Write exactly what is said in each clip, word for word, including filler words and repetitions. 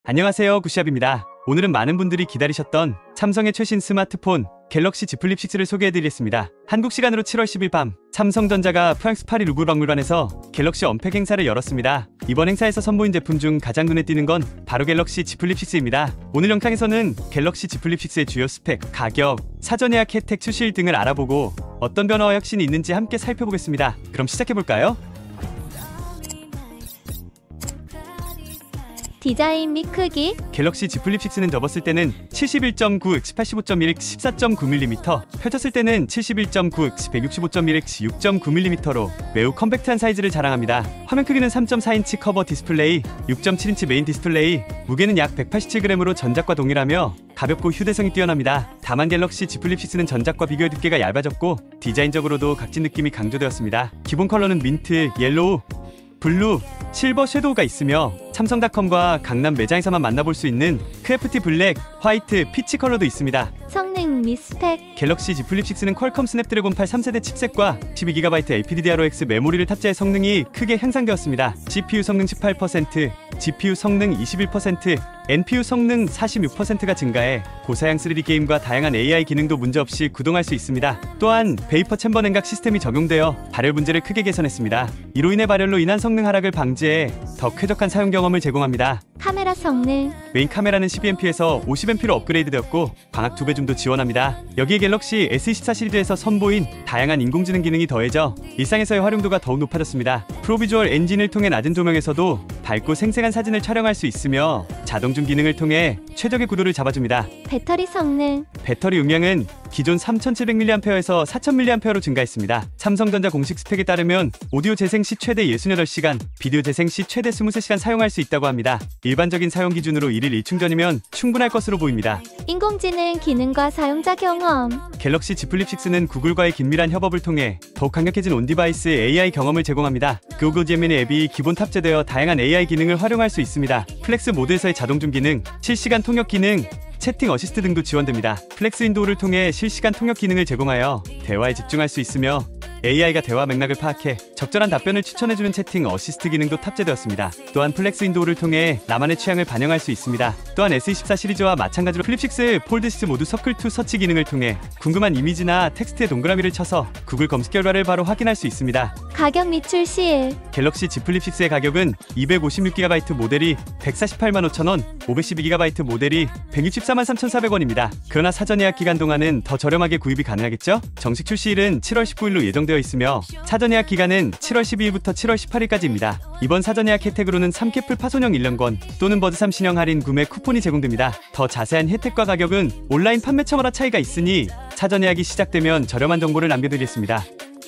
안녕하세요, 구시압입니다. 오늘은 많은 분들이 기다리셨던 삼성의 최신 스마트폰 갤럭시 Z 플립 식스를 소개해드리겠습니다. 한국 시간으로 칠월 십일 밤 삼성전자가 프랑스 파리 루브르 박물관에서 갤럭시 언팩 행사를 열었습니다. 이번 행사에서 선보인 제품 중 가장 눈에 띄는 건 바로 갤럭시 Z 플립 식스입니다. 오늘 영상에서는 갤럭시 Z 플립 식스의 주요 스펙, 가격, 사전 예약 혜택, 출시일 등을 알아보고 어떤 변화와 혁신이 있는지 함께 살펴보겠습니다. 그럼 시작해볼까요? 디자인 및 크기. 갤럭시 Z 플립 식스는 접었을 때는 칠십일 점 구 인치 팔십오 점 일 인치 십사 점 구 밀리미터, 펼쳤을 때는 칠십일 점 구 인치 백육십오 점 일 인치 육 점 구 밀리미터로 매우 컴팩트한 사이즈를 자랑합니다. 화면 크기는 삼 점 사 인치 커버 디스플레이, 육 점 칠 인치 메인 디스플레이, 무게는 약 백팔십칠 그램으로 전작과 동일하며 가볍고 휴대성이 뛰어납니다. 다만 갤럭시 Z 플립 식스는 전작과 비교해 두께가 얇아졌고 디자인적으로도 각진 느낌이 강조되었습니다. 기본 컬러는 민트, 옐로우, 블루, 실버 섀도우가 있으며 삼성닷컴과 강남 매장에서만 만나볼 수 있는 크래프티 블랙, 화이트, 피치 컬러도 있습니다. 성능 및 스펙. 갤럭시 Z 플립 식스는 퀄컴 스냅드래곤 팔 삼 세대 칩셋과 십이 기가바이트 엘피디디알오엑스 메모리를 탑재해 성능이 크게 향상되었습니다. 씨피유 성능 십팔 퍼센트, 지피유 성능 이십일 퍼센트, 엔피유 성능 사십육 퍼센트가 증가해 고사양 쓰리디 게임과 다양한 에이아이 기능도 문제없이 구동할 수 있습니다. 또한 베이퍼 챔버 냉각 시스템이 적용되어 발열 문제를 크게 개선했습니다. 이로 인해 발열로 인한 성능 하락을 방지해 더 쾌적한 사용 경험을 제공합니다. 카메라 성능. 메인 카메라는 십이 엠피에서 오십 엠피로 업그레이드되었고 광학 두 배 줌도 지원합니다. 여기에 갤럭시 에스 이십사 시리즈에서 선보인 다양한 인공지능 기능이 더해져 일상에서의 활용도가 더욱 높아졌습니다. 프로비주얼 엔진을 통해 낮은 조명에서도 밝고 생생한 사진을 촬영할 수 있으며 자동줌 기능을 통해 최적의 구도를 잡아줍니다. 배터리 성능. 배터리 용량은 기존 삼천칠백 밀리암페어에서 사천 밀리암페어로 증가했습니다. 삼성전자 공식 스펙에 따르면 오디오 재생 시 최대 육십팔 시간, 비디오 재생 시 최대 이십삼 시간 사용할 수 있다고 합니다. 일반적인 사용 기준으로 일 일 일 충전이면 충분할 것으로 보입니다. 인공지능 기능과 사용자 경험. 갤럭시 Z 플립 식스는 구글과의 긴밀한 협업을 통해 더욱 강력해진 온디바이스 에이아이 경험을 제공합니다. 구글 제미니 앱이 기본 탑재되어 다양한 에이아이 기능을 활용할 수 있습니다. 플렉스 모드에서의 자동줌 기능, 실시간 통역 기능, 채팅 어시스트 등도 지원됩니다. 플렉스 윈도우를 통해 실시간 통역 기능을 제공하여 대화에 집중할 수 있으며 에이아이가 대화 맥락을 파악해 적절한 답변을 추천해주는 채팅 어시스트 기능도 탑재되었습니다. 또한 플렉스 윈도우를 통해 나만의 취향을 반영할 수 있습니다. 또한 에스 이십사 시리즈와 마찬가지로 플립 식스, 폴드 식스 모두 서클 투 서치 기능을 통해 궁금한 이미지나 텍스트에 동그라미를 쳐서 구글 검색 결과를 바로 확인할 수 있습니다. 가격 및 출시일. 갤럭시 Z 플립 식스의 가격은 이백오십육 기가바이트 모델이 백사십팔만 오천 원, 오백십이 기가바이트 모델이 백육십사만 삼천사백 원입니다. 그러나 사전 예약 기간 동안은 더 저렴하게 구입이 가능하겠죠? 정식 출시일은 칠월 십구일로 예정되어 있으며 사전 예약 기간은 칠월 십이일부터 칠월 십팔일까지입니다. 이번 사전 예약 혜택으로는 삼캐플 파손형 일 년권 또는 버즈 삼 신형 할인 구매 쿠폰이 제공됩니다. 더 자세한 혜택과 가격은 온라인 판매처마다 차이가 있으니 사전 예약이 시작되면 저렴한 정보를 남겨드리겠습니다.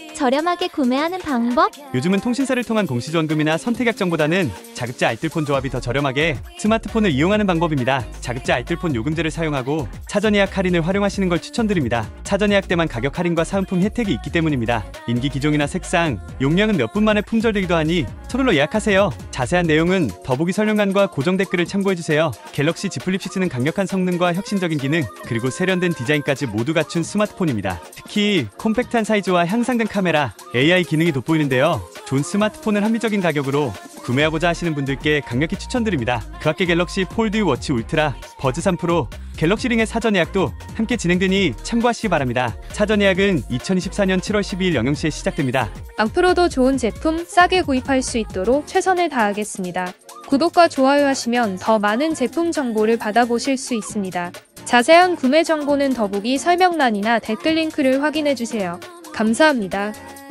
저렴하게 구매하는 방법. 요즘은 통신사를 통한 공시지원금이나 선택약정보다는 자급제 알뜰폰 조합이 더 저렴하게 스마트폰을 이용하는 방법입니다. 자급제 알뜰폰 요금제를 사용하고 사전 예약 할인을 활용하시는 걸 추천드립니다. 사전 예약 때만 가격 할인과 사은품 혜택이 있기 때문입니다. 인기 기종이나 색상, 용량은 몇 분 만에 품절되기도 하니 서둘러 예약하세요. 자세한 내용은 더보기 설명란과 고정 댓글을 참고해주세요. 갤럭시 Z 플립 식스는 강력한 성능과 혁신적인 기능, 그리고 세련된 디자인까지 모두 갖춘 스마트폰입니다. 특히 콤팩트한 사이즈와 향상된 카메라, 에이아이 기능이 돋보이는데요. 좋은 스마트폰을 합리적인 가격으로 구매하고자 하시는 분들께 강력히 추천드립니다. 그 밖에 갤럭시 폴드 워치 울트라, 버즈 삼 프로, 갤럭시 링의 사전 예약도 함께 진행되니 참고하시기 바랍니다. 사전 예약은 이천이십사년 칠월 십이일 영영 시에 시작됩니다. 앞으로도 좋은 제품 싸게 구입할 수 있도록 최선을 다하겠습니다. 구독과 좋아요 하시면 더 많은 제품 정보를 받아보실 수 있습니다. 자세한 구매 정보는 더보기 설명란이나 댓글 링크를 확인해주세요. 감사합니다.